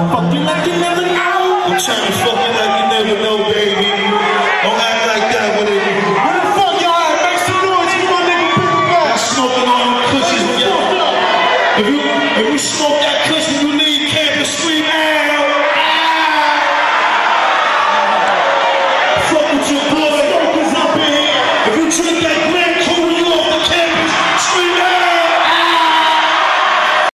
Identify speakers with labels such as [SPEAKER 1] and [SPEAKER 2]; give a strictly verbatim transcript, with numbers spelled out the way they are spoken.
[SPEAKER 1] Fuck you like you never know. I'm trying to fuck you like you never know, baby. Don't act like that with it. Where the fuck y'all at? Make some noise for my nigga Big Back. Smoking on them cushions, y'all. If you, if you smoke that cushion, you leave campus, scream out. Fuck with your boy, smokers up in here. If you drink that